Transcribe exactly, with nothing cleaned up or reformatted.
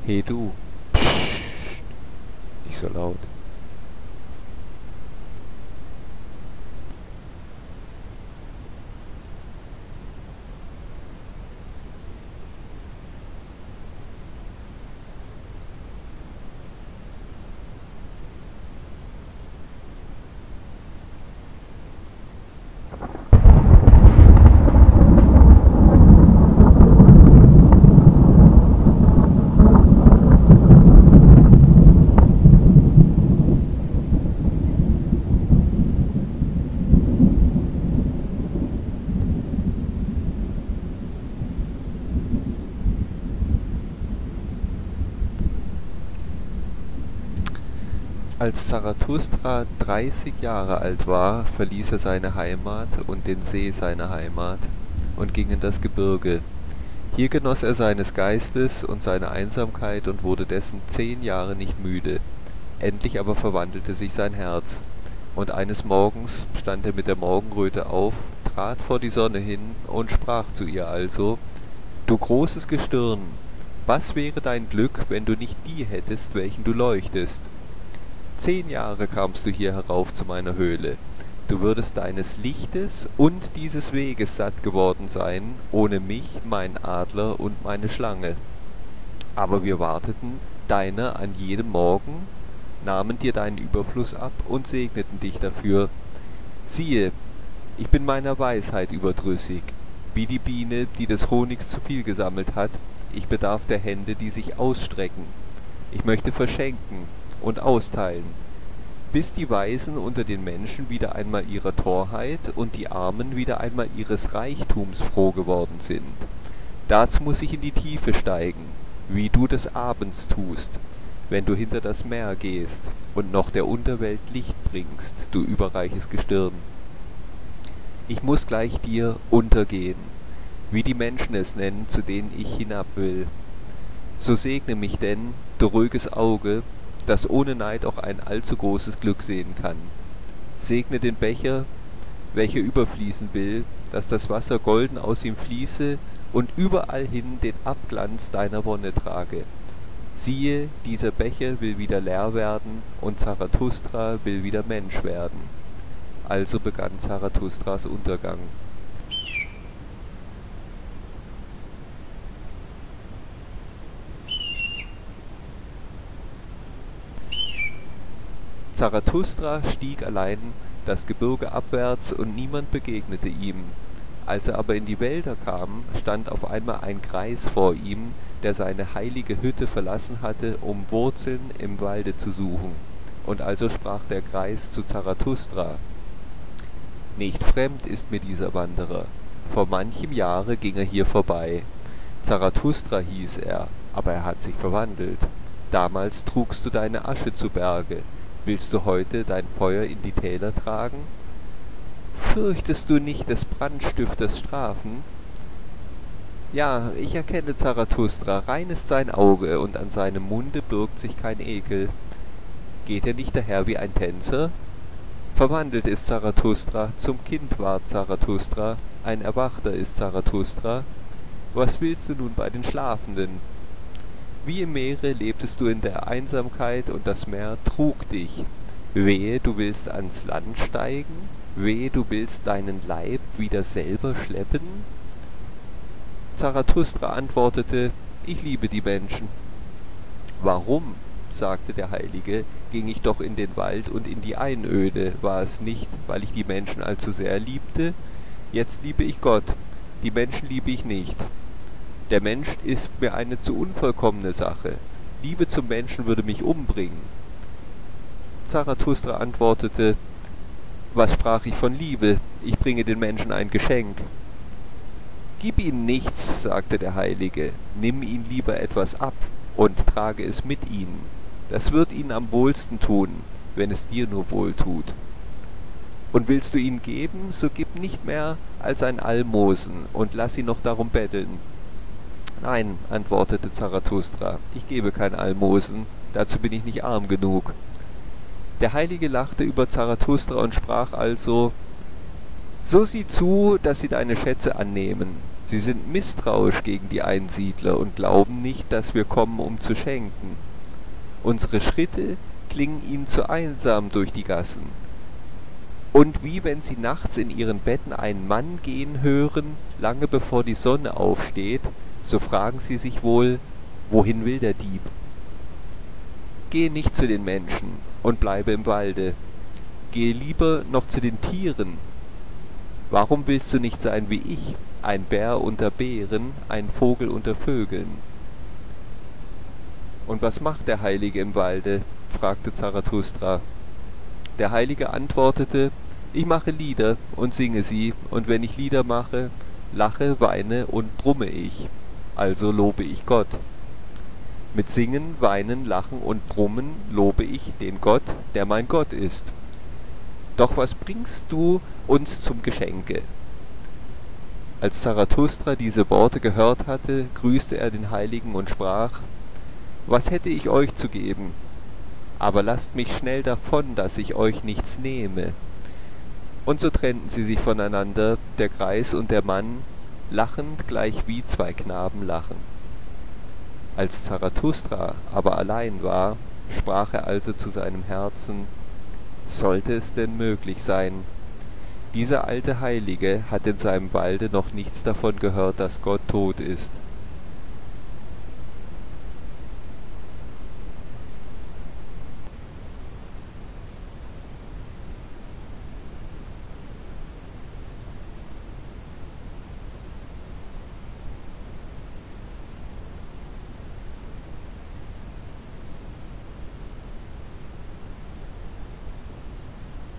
Hey du, psst, nicht so laut. Als Zarathustra dreißig Jahre alt war, verließ er seine Heimat und den See seiner Heimat und ging in das Gebirge. Hier genoss er seines Geistes und seine Einsamkeit und wurde dessen zehn Jahre nicht müde. Endlich aber verwandelte sich sein Herz, und eines Morgens stand er mit der Morgenröte auf, trat vor die Sonne hin und sprach zu ihr also: »Du großes Gestirn, was wäre dein Glück, wenn du nicht die hättest, welchen du leuchtest? Zehn Jahre kamst du hier herauf zu meiner Höhle. Du würdest deines Lichtes und dieses Weges satt geworden sein, ohne mich, meinen Adler und meine Schlange. Aber wir warteten deiner an jedem Morgen, nahmen dir deinen Überfluss ab und segneten dich dafür. Siehe, ich bin meiner Weisheit überdrüssig, wie die Biene, die des Honigs zu viel gesammelt hat. Ich bedarf der Hände, die sich ausstrecken. Ich möchte verschenken und austeilen, bis die Weisen unter den Menschen wieder einmal ihrer Torheit und die Armen wieder einmal ihres Reichtums froh geworden sind. Dazu muss ich in die Tiefe steigen, wie du des Abends tust, wenn du hinter das Meer gehst und noch der Unterwelt Licht bringst, du überreiches Gestirn. Ich muss gleich dir untergehen, wie die Menschen es nennen, zu denen ich hinab will. So segne mich denn, du ruhiges Auge, das ohne Neid auch ein allzu großes Glück sehen kann. Segne den Becher, welcher überfließen will, dass das Wasser golden aus ihm fließe und überall hin den Abglanz deiner Wonne trage. Siehe, dieser Becher will wieder leer werden, und Zarathustra will wieder Mensch werden.« Also begann Zarathustras Untergang. Zarathustra stieg allein das Gebirge abwärts, und niemand begegnete ihm. Als er aber in die Wälder kam, stand auf einmal ein Greis vor ihm, der seine heilige Hütte verlassen hatte, um Wurzeln im Walde zu suchen. Und also sprach der Greis zu Zarathustra: »Nicht fremd ist mir dieser Wanderer. Vor manchem Jahre ging er hier vorbei. Zarathustra hieß er, aber er hat sich verwandelt. Damals trugst du deine Asche zu Berge. Willst du heute dein Feuer in die Täler tragen? Fürchtest du nicht des Brandstifters Strafen? Ja, ich erkenne Zarathustra, rein ist sein Auge, und an seinem Munde birgt sich kein Ekel. Geht er nicht daher wie ein Tänzer? Verwandelt ist Zarathustra, zum Kind ward Zarathustra, ein Erwachter ist Zarathustra. Was willst du nun bei den Schlafenden? Wie im Meere lebtest du in der Einsamkeit, und das Meer trug dich. Wehe, du willst ans Land steigen, wehe, du willst deinen Leib wieder selber schleppen? Zarathustra antwortete: Ich liebe die Menschen. Warum, sagte der Heilige, ging ich doch in den Wald und in die Einöde? War es nicht, weil ich die Menschen allzu sehr liebte? Jetzt liebe ich Gott, die Menschen liebe ich nicht. Der Mensch ist mir eine zu unvollkommene Sache. Liebe zum Menschen würde mich umbringen. Zarathustra antwortete: Was sprach ich von Liebe? Ich bringe den Menschen ein Geschenk. Gib ihnen nichts, sagte der Heilige, nimm ihnen lieber etwas ab und trage es mit ihnen. Das wird ihnen am wohlsten tun, wenn es dir nur wohl tut. Und willst du ihnen geben, so gib nicht mehr als ein Almosen und lass sie noch darum betteln. Nein, antwortete Zarathustra, ich gebe kein Almosen, dazu bin ich nicht arm genug. Der Heilige lachte über Zarathustra und sprach also: So sieh zu, dass sie deine Schätze annehmen. Sie sind misstrauisch gegen die Einsiedler und glauben nicht, dass wir kommen, um zu schenken. Unsere Schritte klingen ihnen zu einsam durch die Gassen. Und wie wenn sie nachts in ihren Betten einen Mann gehen hören, lange bevor die Sonne aufsteht, so fragen sie sich wohl, wohin will der Dieb? Gehe nicht zu den Menschen und bleibe im Walde. Gehe lieber noch zu den Tieren. Warum willst du nicht sein wie ich, ein Bär unter Bären, ein Vogel unter Vögeln? Und was macht der Heilige im Walde? Fragte Zarathustra. Der Heilige antwortete, ich mache Lieder und singe sie, und wenn ich Lieder mache, lache, weine und brumme ich, also lobe ich Gott. Mit Singen, Weinen, Lachen und Brummen lobe ich den Gott, der mein Gott ist. Doch was bringst du uns zum Geschenke? Als Zarathustra diese Worte gehört hatte, grüßte er den Heiligen und sprach, was hätte ich euch zu geben? Aber lasst mich schnell davon, dass ich euch nichts nehme. Und so trennten sie sich voneinander, der Greis und der Mann, lachend gleich wie zwei Knaben lachen. Als Zarathustra aber allein war, sprach er also zu seinem Herzen, sollte es denn möglich sein? Dieser alte Heilige hat in seinem Walde noch nichts davon gehört, dass Gott tot ist.